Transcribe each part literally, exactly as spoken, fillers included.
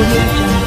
audio jungle.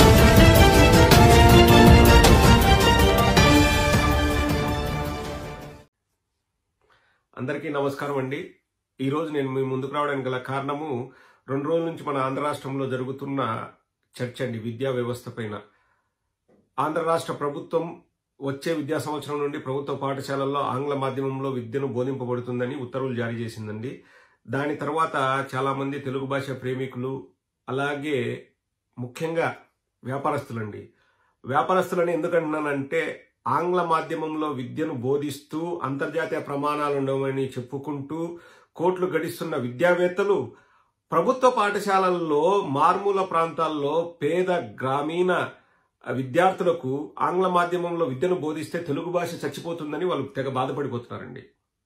అందరికీ నమస్కారం అండి. ఈ రోజు నేను మీ ముందుకు రావడానికి గల కారణము రెండు రోజుల నుంచి మన ఆంధ్ర రాష్ట్రంలో జరుగుతున్న చర్చ అండి విద్యా వ్యవస్థ పైన. ఆంధ్ర రాష్ట్ర ప్రభుత్వం వచ్చే విద్యా సంవత్సరం నుండి ప్రభుత్వ పాఠశాలల్లో ఆంగ్ల మాధ్యమంలో విద్యను బోధింపబడుతుందని ఉత్తర్వులు జారీ చేసిందండి. దాని తర్వాత చాలా మంది తెలుగు భాష ప్రేమికులు అలాగే ముఖ్యంగా వ్యాపారస్తులండి. వ్యాపారస్తులని ఎందుకంటున్నానంటే ఆంగ్ల మాధ్యమంలో విద్యను బోధిస్తూ అంతర్జాతీయ ప్రమాణాలు ఉండవని చెప్పుకుంటూ కోట్లు గడిస్తున్న విద్యావేత్తలు ప్రభుత్వ పాఠశాలల్లో మారుమూల ప్రాంతాల్లో పేద గ్రామీణ విద్యార్థులకు ఆంగ్ల మాధ్యమంలో విద్యను బోధిస్తే తెలుగు భాష చచ్చిపోతుందని వాళ్ళు తెగ బాధపడిపోతున్నారండి.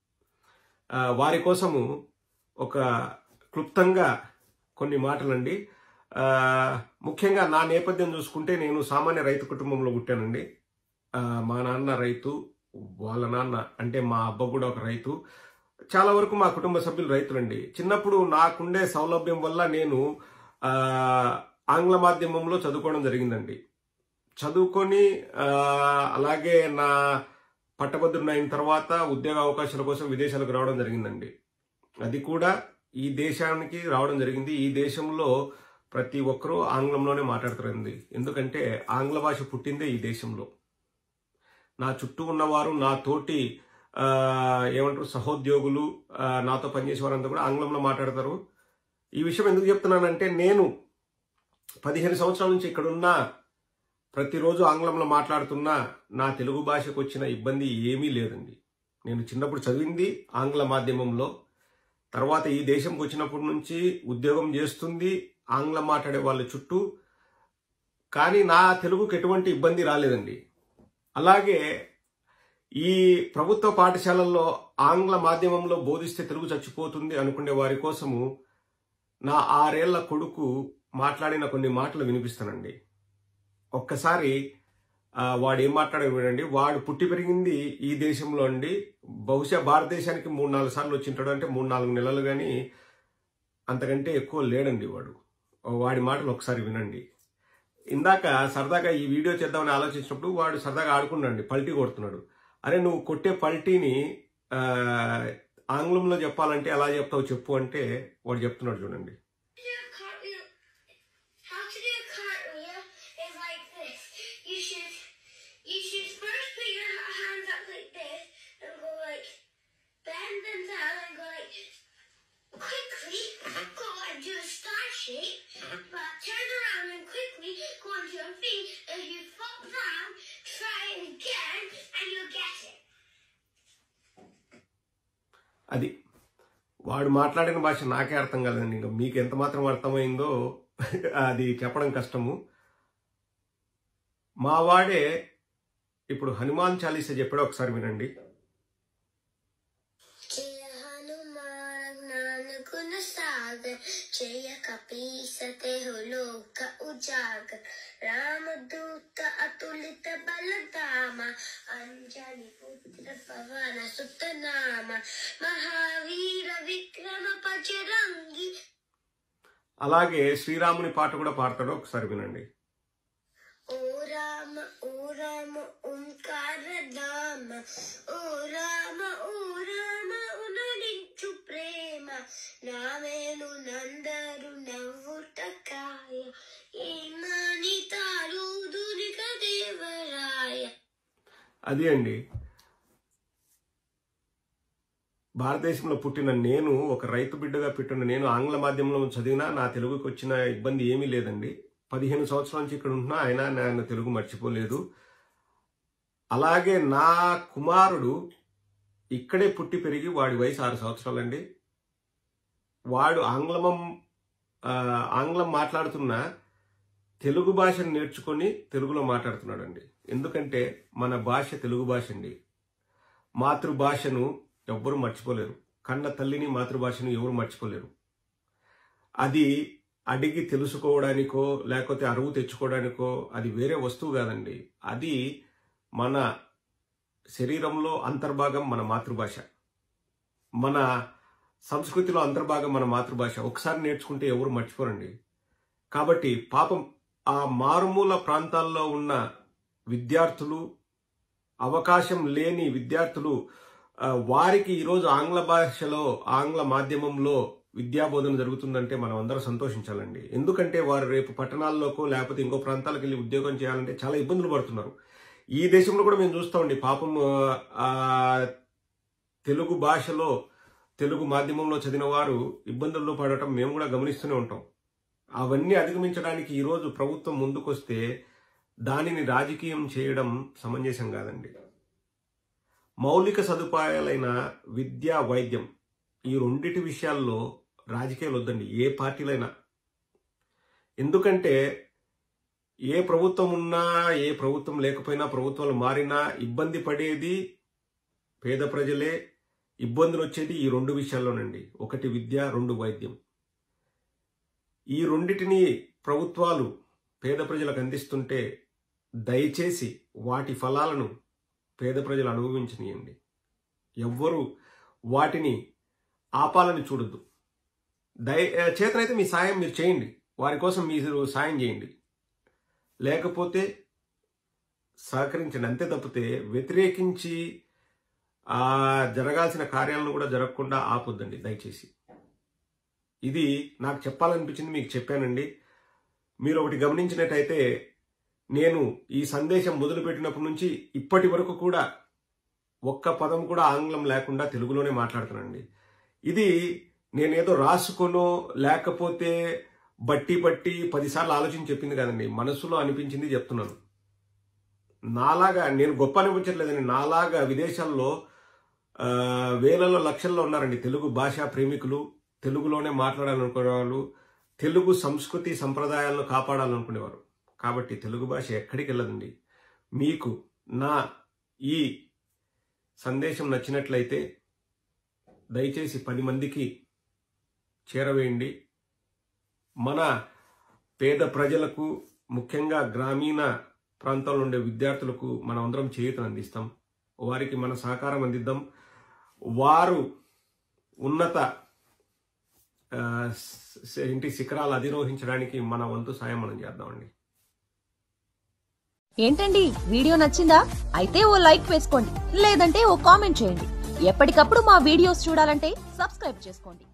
వారి కోసము ఒక క్లుప్తంగా కొన్ని మాటలండి. ముఖ్యంగా నా నేపథ్యం చూసుకుంటే నేను సామాన్య రైతు కుటుంబంలో పుట్టానండి. మా నాన్న రైతు, వాళ్ళ నాన్న అంటే మా అబ్బ కూడా ఒక రైతు. చాలా వరకు మా కుటుంబ సభ్యులు రైతులండి. చిన్నప్పుడు నాకుండే సౌలభ్యం వల్ల నేను ఆంగ్ల మాధ్యమంలో చదువుకోవడం జరిగిందండి. చదువుకొని అలాగే నా పట్టభద్రుని అయిన తర్వాత ఉద్యోగ అవకాశాల కోసం విదేశాలకు రావడం జరిగిందండి. అది కూడా ఈ దేశానికి రావడం జరిగింది. ఈ దేశంలో ప్రతి ఒక్కరూ ఆంగ్లంలోనే మాట్లాడుతారండి. ఎందుకంటే ఆంగ్ల భాష పుట్టిందే ఈ దేశంలో. నా చుట్టూ ఉన్నవారు, నా తోటి ఏమంటారు సహోద్యోగులు, నాతో పనిచేసే వారంతా కూడా ఆంగ్లంలో మాట్లాడతారు. ఈ విషయం ఎందుకు చెప్తున్నానంటే నేను పదిహేను సంవత్సరాల నుంచి ఇక్కడున్నా ప్రతిరోజు ఆంగ్లంలో మాట్లాడుతున్నా నా తెలుగు భాషకు వచ్చిన ఇబ్బంది ఏమీ లేదండి. నేను చిన్నప్పుడు చదివింది ఆంగ్ల మాధ్యమంలో, తర్వాత ఈ దేశంకి వచ్చినప్పటి నుంచి ఉద్యోగం చేస్తుంది ఆంగ్లం మాట్లాడే వాళ్ళ చుట్టూ, కానీ నా తెలుగుకి ఎటువంటి ఇబ్బంది రాలేదండి. అలాగే ఈ ప్రభుత్వ పాఠశాలల్లో ఆంగ్ల మాధ్యమంలో బోధిస్తే తెలుగు చచ్చిపోతుంది అనుకునే వారి కోసము నా ఆరేళ్ల కొడుకు మాట్లాడిన కొన్ని మాటలు వినిపిస్తానండి. ఒక్కసారి వాడు ఏం మాట్లాడాడు వినండి. వాడు పుట్టి పెరిగింది ఈ దేశంలో అండి. బహుశా భారతదేశానికి మూడు నాలుగు సార్లు వచ్చింటాడు, అంటే మూడు నాలుగు నెలలు కానీ అంతకంటే ఎక్కువ లేడండి వాడు. వాడి మాటలు ఒకసారి వినండి. ఇందాక సరదాగా ఈ వీడియో చేద్దామని ఆలోచించినప్పుడు వాడు సరదాగా ఆడుకున్నాడు, పల్టీ కొడుతున్నాడు. అరే నువ్వు కొట్టే పల్టీని ఆంగ్లంలో చెప్పాలంటే ఎలా చెప్తావు చెప్పు అంటే వాడు చెప్తున్నాడు చూడండి. But turn around and quickly go onto your feet. If you fall down, try it again and you'll get it. అది వాడు మాట్లాడిన భాష నాకే అర్థం కాలేదండి. ఇంకా మీకు ఎంత మాత్రం అర్థమైందో అది చెప్పడం కష్టము. మా వాడే ఇప్పుడు హనుమాన్ చాలీసా చెప్పాడు, ఒకసారి వినండి. జయ కపీసతే లోక ఉజాగర్ రామదూత అతులిత బలధామ అంజలి పుత్ర పవన సుతనామ మహావీర విక్రమ పచరంగి. అలాగే శ్రీరాముని పాట కూడా పాడతాడు, ఒకసారి వినండి. ఓ రామ ఓ రామ ఓంకార ధామ ఓ రామ ఓ రామ ఉనడించు ప్రేమ నావేను నందరు నవ్వుటకాయ ఏమని తారు దురిక దేవరాయ. అది అండి, భారతదేశంలో పుట్టిన నేను, ఒక రైతు బిడ్డగా పుట్టిన నేను ఆంగ్ల మాధ్యమంలో చదివినా నా తెలుగుకి వచ్చిన ఇబ్బంది ఏమీ లేదండి. పదిహేను సంవత్సరాల నుంచి ఇక్కడ ఉంటున్నా ఆయన నేను తెలుగు మర్చిపోలేదు. అలాగే నా కుమారుడు ఇక్కడే పుట్టి పెరిగి వాడి వయసు ఆరు సంవత్సరాలండి. వాడు ఆంగ్లం ఆంగ్లం మాట్లాడుతున్న తెలుగు భాషను నేర్చుకొని తెలుగులో మాట్లాడుతున్నాడండి. ఎందుకంటే మన భాష తెలుగు భాష అండి. మాతృభాషను ఎవ్వరూ మర్చిపోలేరు. కన్న తల్లిని మాతృభాషను ఎవరు మర్చిపోలేరు. అది అడిగి తెలుసుకోవడానికో లేకపోతే అరువు తెచ్చుకోవడానికో అది వేరే వస్తువు కాదండి. అది మన శరీరంలో అంతర్భాగం, మన మాతృభాష. మన సంస్కృతిలో అంతర్భాగం మన మాతృభాష. ఒకసారి నేర్చుకుంటే ఎవరు మర్చిపోరండి. కాబట్టి పాపం ఆ మారుమూల ప్రాంతాల్లో ఉన్న విద్యార్థులు, అవకాశం లేని విద్యార్థులు, వారికి ఈరోజు ఆంగ్ల భాషలో, ఆంగ్ల మాధ్యమంలో విద్యాబోధన జరుగుతుందంటే మనం అందరం సంతోషించాలండి. ఎందుకంటే వారు రేపు పట్టణాల్లోకో లేకపోతే ఇంకో ప్రాంతాలకు వెళ్ళి ఉద్యోగం చేయాలంటే చాలా ఇబ్బందులు పడుతున్నారు. ఈ దేశంలో కూడా మేము చూస్తామండి. పాపం ఆ తెలుగు భాషలో, తెలుగు మాధ్యమంలో చదివిన వారు ఇబ్బందుల్లో పడటం మేము కూడా గమనిస్తూనే ఉంటాం. అవన్నీ అధిగమించడానికి ఈరోజు ప్రభుత్వం ముందుకొస్తే దానిని రాజకీయం చేయడం సమంజసం కాదండి. మౌలిక సదుపాయాలైన విద్య, వైద్యం, ఈ రెండిటి విషయాల్లో రాజకీయాలు వద్దండి, ఏ పార్టీలైనా. ఎందుకంటే ఏ ప్రభుత్వం ఉన్నా, ఏ ప్రభుత్వం లేకపోయినా, ప్రభుత్వాలు మారినా ఇబ్బంది పడేది పేద ప్రజలే. ఇబ్బందులు వచ్చేది ఈ రెండు విషయాల్లోనండి. ఒకటి విద్య, రెండు వైద్యం. ఈ రెండిటిని ప్రభుత్వాలు పేద ప్రజలకు అందిస్తుంటే దయచేసి వాటి ఫలాలను పేద ప్రజలు అనుభవించనియండి. ఎవ్వరూ వాటిని ఆపాలని చూడొద్దు. దయ చేతనైతే మీ సాయం మీరు చేయండి, వారి కోసం మీరు సాయం చేయండి, లేకపోతే సహకరించండి. అంతే తప్పితే వ్యతిరేకించి ఆ జరగాల్సిన కార్యాలను కూడా జరగకుండా ఆపొద్దండి దయచేసి. ఇది నాకు చెప్పాలనిపించింది, మీకు చెప్పానండి. మీరు ఒకటి గమనించినట్టయితే నేను ఈ సందేశం మొదలుపెట్టినప్పటి నుంచి ఇప్పటి వరకు కూడా ఒక్క పదం కూడా ఆంగ్లం లేకుండా తెలుగులోనే మాట్లాడుతానండి. ఇది నేనేదో రాసుకొనో లేకపోతే బట్టి బట్టి పదిసార్లు ఆలోచించి చెప్పింది కాదండి, మనసులో అనిపించింది చెప్తున్నాను. నాలాగా నేను గొప్ప అనిపించట్లేదండి. నాలాగా విదేశాల్లో వేలలో లక్షల్లో ఉన్నారండి తెలుగు భాషా ప్రేమికులు, తెలుగులోనే మాట్లాడాలనుకునే వాళ్ళు, తెలుగు సంస్కృతి సంప్రదాయాలను కాపాడాలనుకునేవారు. కాబట్టి తెలుగు భాష ఎక్కడికి వెళ్ళదండి. మీకు నా ఈ సందేశం నచ్చినట్లయితే దయచేసి పది మందికి చేరవేయండి. మన పేద ప్రజలకు, ముఖ్యంగా గ్రామీణ ప్రాంతాల్లో ఉండే విద్యార్థులకు మనం అందరం చేయూతను అందిస్తాం. వారికి మన సహకారం అందిద్దాం. వారు ఉన్నత ఇంటి శిఖరాలు అధిరోహించడానికి మన వంతు సాయం మనం చేద్దామండి. ఏంటండి, వీడియో నచ్చిందా? అయితే ఓ లైక్ వేసుకోండి, లేదంటే ఓ కామెంట్ చేయండి. ఎప్పటికప్పుడు మా వీడియోస్ చూడాలంటే సబ్స్క్రైబ్ చేసుకోండి.